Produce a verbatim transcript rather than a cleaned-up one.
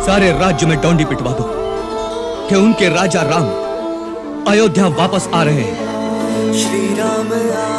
सारे राज्य में डोंडी पिटवा दो कि उनके राजा राम अयोध्या वापस आ रहे हैं। श्री राम